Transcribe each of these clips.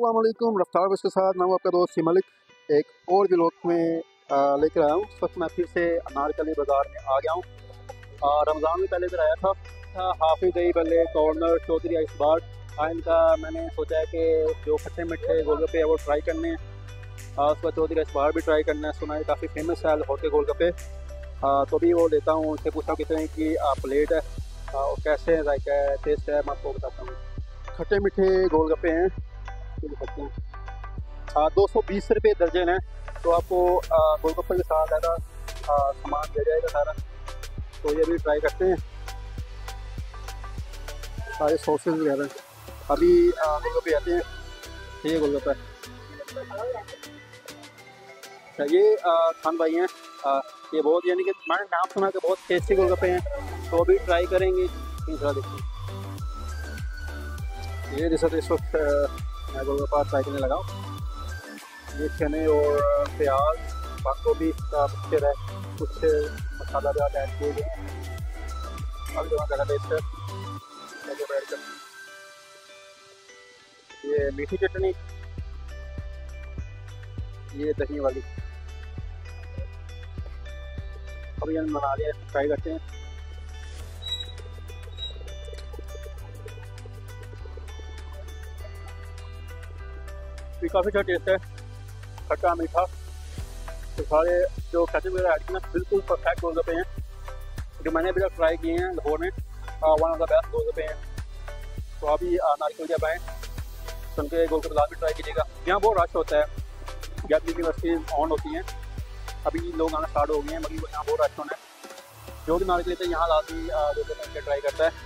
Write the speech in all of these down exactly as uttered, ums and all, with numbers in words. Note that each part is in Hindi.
अस्सलाम वालेकुम। रफ्तार बस के साथ मैं हूं आपका दोस्त सी मलिक, एक और व्लॉग में लेकर आया हूँ। इस वक्त मैं फिर से अनारकली बाज़ार में आ गया हूँ। रमज़ान में पहले इधर आया था, हाफिज़ गई पहले कॉर्नर चौधरी आइस बार। इनका मैंने सोचा है कि जो खट्टे मिठे गोलगप्पे है वो ट्राई करने हैं। उसके बाद चौधरी आइस बार भी ट्राई करना है, सुना है काफ़ी फेमस है लाहौर के गोलगप्पे। तो भी वो लेता हूँ, उससे पूछता हूँ कितने की प्लेट है और कैसे जायका है, टेस्ट है, मैं आपको बताता हूँ। खट्टे मीठे गोलगप्पे हैं, हाँ दो सौ बीस रुपये दर्जन है। तो आपको गोलगप्पे के साथ ज़्यादा सामान दे जाएगा सारा, तो ये भी ट्राई करते हैं। सारे सॉसेज वगैरह अभी गोलगप्पे आते हैं। ये गोलगप्पा अच्छा, ये खान भाई हैं, ये बहुत यानी कि मैंने नाम सुना कि बहुत टेस्टी गोलगप्पे हैं, तो अभी ट्राई करेंगे। तीसरा देखिए, ये जैसा इस वक्त मैं गोलगप्पा ट्राई करने लगा हूँ। ये चने और प्याज बाकी भी इसका मिक्सचर है, कुछ मसाला भी ऐड किए गए हैं। अब जो ज़्यादा टेस्ट है ऐड कर। ये मीठी चटनी, ये दही वाली, अभी हम बना लिया, ट्राई करते हैं। ये काफ़ी अच्छा टेस्ट है, खट्टा मीठा। तो सारे जो केचप वगैरह ऐड किए ना, बिल्कुल परफेक्ट गोलगप्पे हैं जो मैंने अभी तक ट्राई किए हैं लाहौर में। One of the best golgappe हैं। तो अभी नारियल जब आएँ तो उनके गोलगप्पे लाल भी ट्राई कीजिएगा। यहाँ बहुत रश होता है जब यूनिवर्सिटीज़ ऑन होती हैं, अभी लोग आना स्टार्ट हो गए हैं, मगर यहाँ बहुत रश होना है। जो भी नारियल लेते हैं यहाँ लाजमी गोलगप्पे ट्राई करता है।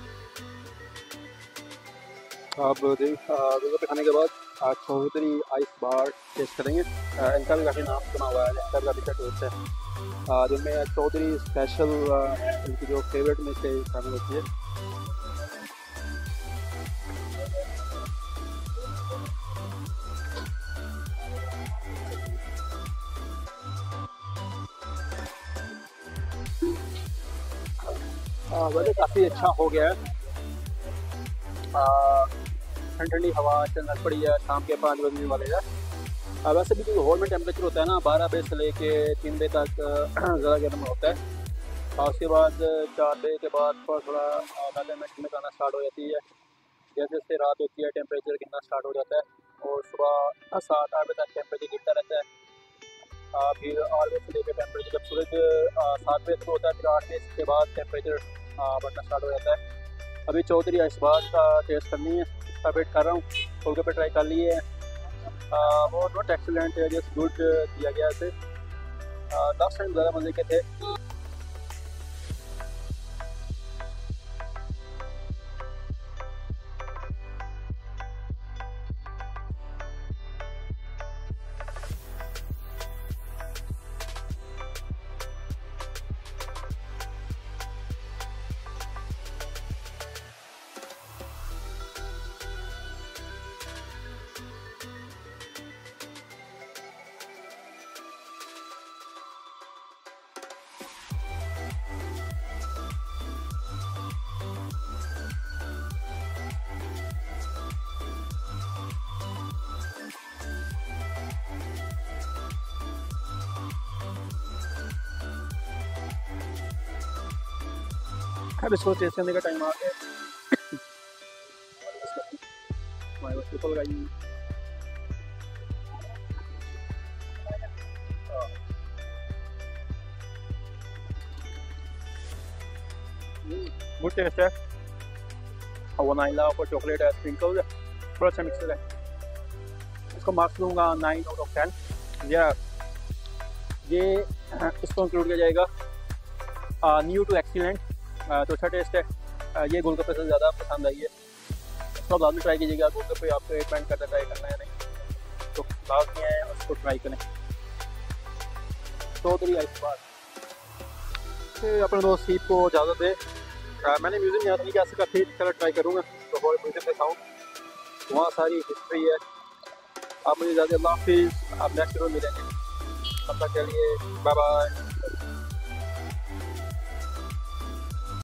अब गोलगप्पे खाने के बाद चौधरी आइस बार टेस्ट करेंगे। इनका भी काफ़ी नाम सुना हुआ है, इनका भी काफ़ी अच्छा टेस्ट है, जिनमें चौधरी स्पेशल इनकी जो फेवरेट में से शामिल होती है। वैसे काफ़ी अच्छा हो गया है, ठंडी ठंडी हवा चलने पड़ी है शाम के पाँच बजने वाले है। वैसे भी जो लाहौर में टेम्परेचर होता है ना, बारह बजे से लेके तीन बजे तक ज़्यादा गर्म होता है, और उसके बाद चार बजे के बाद थोड़ा थोड़ा वेदर में ठंडक आना स्टार्ट हो जाती है। जैसे जैसे रात होती है टेम्परेचर गिरना स्टार्ट हो जाता है, और सुबह सात आठ बजे तक टेम्परेचर गिरता रहता है। फिर आठ बजे से लेकर टेम्परेचर, जब सूरज सात बजे तक होता है, फिर आठ बजे के बाद टेम्परेचर बढ़ना स्टार्ट हो जाता है। अभी चौधरी आइस बार का टेस्ट करनी है, इसका वेट कर रहा हूँ। गोलगप्पे ट्राई कर लिए हैं, और नॉट एक्सीलेंट है, जस्ट गुड दिया गया इसे। लास्ट टाइम ज़्यादा मज़े के थे। अब इसको टेस्ट करने का टाइम आ गया। हमारे पास ट्रिपल लगाई, गुड टेस्ट है, और वनाइला और चॉकलेट है, स्प्रिंकल्स है, बड़ा अच्छा मिक्सर है। इसको मार्क्स दूंगा नाइन आउट ऑफ टेन। या ये इसको इंक्लूड किया जाएगा न्यू टू एक्सीलेंट, तो अच्छा टेस्ट है। ये गोलगप्पे से ज़्यादा पसंद आई है, इसको बाद में ट्राई कीजिएगा। गोलगप्पे आपको डिपेंड करता है ट्राई करना है या नहीं, तो लाजमी है उसको ट्राई करें। चौधरी आइस बार अपने दोस्त सीप को इजाज़त दे। मैंने म्यूज़ियम याद नहीं कि ऐसे काफ़ी चलो ट्राई करूँगा, तो और म्यूज़ियम दिखाऊँ, वहाँ सारी हिस्ट्री है। आप मुझे इजाज़त, अल्लाह हाफिज़। आप नेक्स्ट वीडियो मिलेंगे, तब तक के लिए बाय बाय।